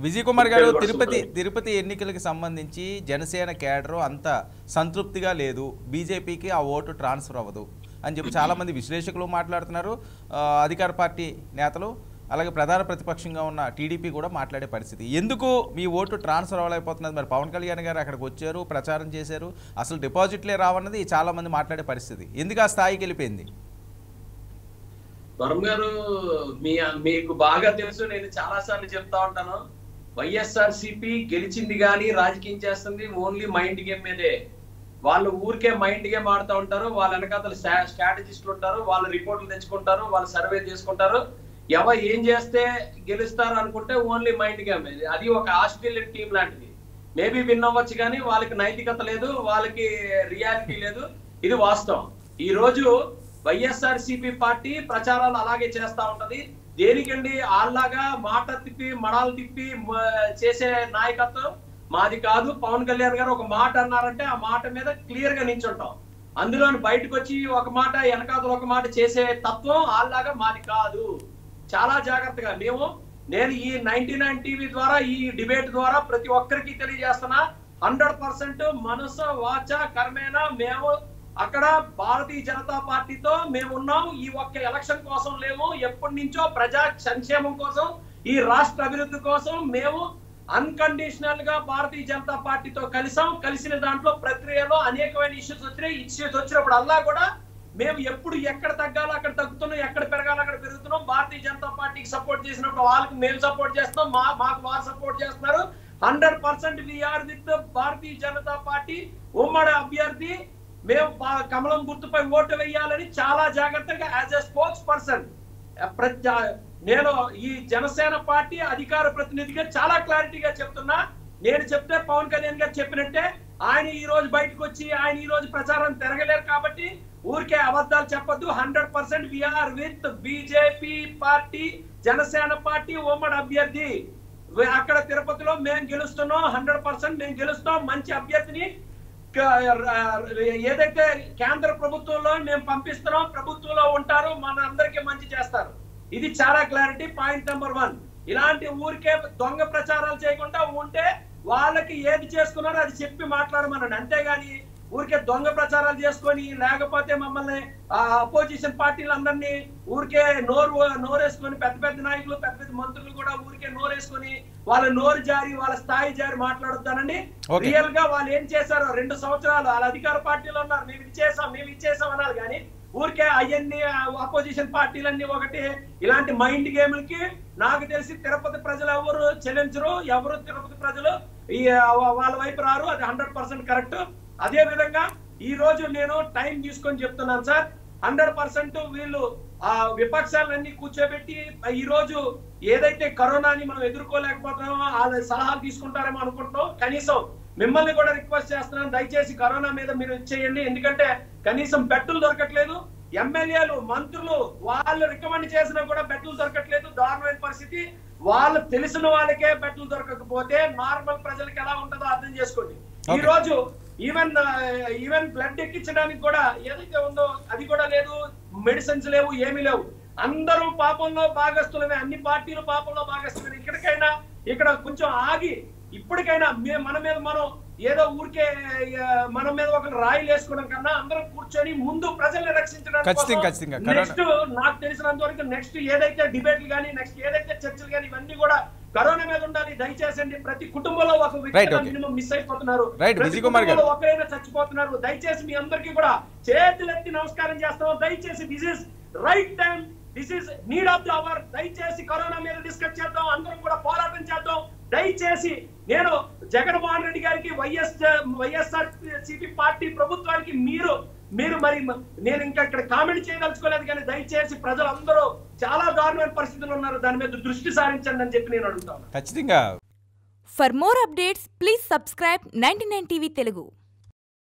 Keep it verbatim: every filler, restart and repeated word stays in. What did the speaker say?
విజయ్ కుమార్ గారు, తిరుపతి తిరుపతి ఎన్నికలకు సంబంధించి జనసేన కేడర్ అంత సంతృప్తిగా లేదు, బీజేపీకి ఆ ఓటు ట్రాన్స్ఫర్ అవ్వదు అని చెప్పి చాలామంది విశ్లేషకులు మాట్లాడుతున్నారు. అధికార పార్టీ నేతలు అలాగే ప్రధాన ప్రతిపక్షంగా ఉన్న టీడీపీ కూడా మాట్లాడే పరిస్థితి. ఎందుకు మీ ఓటు ట్రాన్స్ఫర్ అవ్వలేకపోతున్నది? మరి పవన్ కళ్యాణ్ గారు అక్కడికి వచ్చారు, ప్రచారం చేశారు, అసలు డిపాజిట్లే రావన్నది చాలామంది మాట్లాడే పరిస్థితి. ఎందుకు ఆ స్థాయికి వెళ్ళిపోయింది? వరం గారు, మీ మీకు బాగా తెలుసు, నేను చాలా సార్లు చెప్తా ఉంటాను, వైఎస్ఆర్ సిపి గెలిచింది కానీ రాజకీయం చేస్తుంది ఓన్లీ మైండ్ గేమ్ మీదే. వాళ్ళు ఊరికే మైండ్ గేమ్ ఆడుతూ ఉంటారు, వాళ్ళ వెనకాతలు స్ట్రాటజిస్టులు ఉంటారు, వాళ్ళు రిపోర్ట్లు తెచ్చుకుంటారు, వాళ్ళు సర్వే చేసుకుంటారు, ఎవరు ఏం చేస్తే గెలుస్తారు అనుకుంటే ఓన్లీ మైండ్ గేమ్. అది ఒక ఆస్ట్రేలియన్ టీం లాంటిది. మేబీ విన్ అవ్వచ్చు కానీ వాళ్ళకి నైతికత లేదు, వాళ్ళకి రియాలిటీ లేదు. ఇది వాస్తవం. ఈ రోజు వైఎస్ఆర్ సిపి పార్టీ ప్రచారాలు అలాగే చేస్తా ఉంటది. దేనికండి? ఆల్లాగా మాట తిప్పి మడాలు తిప్పి చేసే నాయకత్వం మాది కాదు. పవన్ కళ్యాణ్ గారు ఒక మాట అన్నారంటే ఆ మాట మీద క్లియర్ గా నించుంటాం. అందులోని బయటకు వచ్చి ఒక మాట వెనకాతలు ఒక మాట చేసే తత్వం ఆల్లాగా మాది కాదు. చాలా జాగ్రత్తగా మేము నేను ఈ నైన్టీ నైన్ టీవీ ద్వారా ఈ డిబేట్ ద్వారా ప్రతి ఒక్కరికి తెలియజేస్తున్నా, హండ్రెడ్ పర్సెంట్ మనసు వాచ కర్మేణ మేము అక్కడ భారతీయ జనతా పార్టీతో మేము ఉన్నాం. ఈ ఒక్క ఎలక్షన్ కోసం లేము, ఎప్పటి నుంచో ప్రజా సంక్షేమం కోసం, ఈ రాష్ట్ర అభివృద్ధి కోసం మేము అన్కండిషనల్ గా భారతీయ జనతా పార్టీతో కలిసాం. కలిసిన దాంట్లో ప్రక్రియలో అనేకమైన ఇష్యూస్ వచ్చినాయి. ఇష్యూస్ వచ్చినప్పుడు అల్లా కూడా మేము ఎప్పుడు ఎక్కడ తగ్గాలో అక్కడ తగ్గుతున్నాం, ఎక్కడ పెరగాలో అక్కడ పెరుగుతున్నాం. భారతీయ జనతా పార్టీకి సపోర్ట్ చేసినప్పుడు వాళ్ళకి మేము సపోర్ట్ చేస్తున్నాం, మా మాకు వారు సపోర్ట్ చేస్తున్నారు. Hundred percent we are with Bharatiya Janata party ఉమ్మడి అభ్యర్థి. మేము కమలం గుర్తుపై ఓటు వేయాలని చాలా జాగ్రత్తగా యాజ్ ఎ స్పోక్స్ పర్సన్ నేను ఈ జనసేన పార్టీ అధికార ప్రతినిధిగా చాలా క్లారిటీగా చెప్తున్నా. నేను చెప్తే పవన్ కళ్యాణ్ గారు చెప్పినట్టే ఆయన ఈ రోజు బయటకు వచ్చి ఆయన ఈ రోజు ప్రచారం తిరగలేరు కాబట్టి ఊరికే అబద్ధాలు చెప్పొద్దు. Hundred percent we are with BJP party, Janasena party ఉమ్మడి అభ్యర్థి. అక్కడ తిరుపతిలో మేము గెలుస్తున్నాం, హండ్రెడ్ పర్సెంట్ మేము గెలుస్తాం. మంచి అభ్యర్థిని ఏదైతే కేంద్ర ప్రభుత్వంలో మేము పంపిస్తున్నాం, ప్రభుత్వంలో ఉంటారు, మన అందరికీ మంచి చేస్తారు. ఇది చాలా క్లారిటీ. పాయింట్ నెంబర్ వన్, ఇలాంటి ఊరికే దొంగ ప్రచారాలు చేయకుండా ఉంటే వాళ్ళకి ఏది చేసుకున్నారో అది చెప్పి మాట్లాడమనండి. అంతేగాని ఊరికే దొంగ ప్రచారాలు చేసుకొని లేకపోతే మమ్మల్ని అపోజిషన్ పార్టీలందరినీ ఊరికే నోరు నోరేసుకొని పెద్ద పెద్ద నాయకులు పెద్ద పెద్ద మంత్రులు కూడా ఊరికే నోరేసుకొని వాళ్ళ నోరు జారి వాళ్ళ స్థాయి జారి మాట్లాడుతానండి. రియల్ గా వాళ్ళు ఏం చేశారో రెండు సంవత్సరాలు వాళ్ళ అధికార పార్టీలో ఉన్నారు, మేము ఇది చేసాం మేము ఇది చేసాం అన్నారు. కానీ ఊరికే అవన్నీ అపోజిషన్ పార్టీలన్నీ ఒకటి ఇలాంటి మైండ్ గేమ్లకి నాకు తెలిసి తిరుపతి ప్రజలు ఎవరు చెల్లించరు, ఎవరు తిరుపతి ప్రజలు ఈ వాళ్ళ వైపు రారు. అది హండ్రెడ్ పర్సెంట్ కరెక్ట్. అదే విధంగా ఈ రోజు నేను టైం తీసుకొని చెప్తున్నాను సార్, హండ్రెడ్ పర్సెంట్ వీళ్ళు ఆ విపక్షాలన్నీ కూర్చోబెట్టి ఈ రోజు ఏదైతే కరోనాని మనం ఎదుర్కోలేకపోతున్నామో వాళ్ళ సలహాలు తీసుకుంటారేమో అనుకుంటున్నాం. కనీసం మిమ్మల్ని కూడా రిక్వెస్ట్ చేస్తున్నాను, దయచేసి కరోనా మీద మీరు ఇచ్చేయండి. ఎందుకంటే కనీసం బెడ్లు దొరకట్లేదు. ఎమ్మెల్యేలు మంత్రులు వాళ్ళు రికమెండ్ చేసినా కూడా బెడ్లు దొరకట్లేదు. దారుణమైన పరిస్థితి. వాళ్ళు తెలిసిన వాళ్ళకే బెడ్లు దొరకకపోతే నార్మల్ ప్రజలకు ఎలా ఉంటుందో అర్థం చేసుకోండి. ఈ రోజు ఈవెన్ ఈవెన్ బ్లడ్ ఎక్కించడానికి కూడా ఏదైతే ఉందో అది కూడా లేదు, మెడిసిన్స్ లేవు, ఏమీ లేవు. అందరూ పాపంలో భాగస్తులమే, అన్ని పార్టీలు పాపంలో భాగస్తులమే. ఇక్కడికైనా ఇక్కడ కొంచెం ఆగి ఇప్పటికైనా మన మీద మనం ఏదో ఊరికే మన మీద ఒక రాయిలు వేసుకోవడం కన్నా అందరం కూర్చొని ముందు ప్రజల్ని రక్షించడానికి నెక్స్ట్ నాకు తెలిసినంత వరకు నెక్స్ట్ ఏదైతే డిబేట్లు కానీ నెక్స్ట్ ఏదైతే చర్చలు కానీ ఇవన్నీ కూడా కరోనా మీద ఉండాలి. దయచేసండి, ప్రతి కుటుంబంలో ఒక వ్యక్తి మినిమం మిస్ అయిపోతున్నారు, ప్రతి కుటుంబంలో ఒకరైనా చచ్చిపోతున్నారు. దయచేసి మీ అందరికీ కూడా చేతులెత్తి నమస్కారం చేస్తాం. దయచేసి this is right time, this is need of the hour. దయచేసి కరోనా మీద డిస్కస్ చేద్దాం, అందరం కూడా పోరాటం చేద్దాం. దయచేసి నేను జగన్మోహన్ రెడ్డి గారికి వైఎస్ వైఎస్ఆర్ సిపి పార్టీ ప్రభుత్వానికి మీరు మీరు మరి నేను ఇంకా ఇక్కడ కామెంట్ చేయదలుచుకోలేదు, కానీ దయచేసి ప్రజలందరూ చాలా దారుణమైన పరిస్థితులు ఉన్నారు, దాని మీద దృష్టి సారించండి అని చెప్పి నేను అడుగుతాను. ఖచ్చితంగా. For more updates please subscribe ninety nine TV Telugu.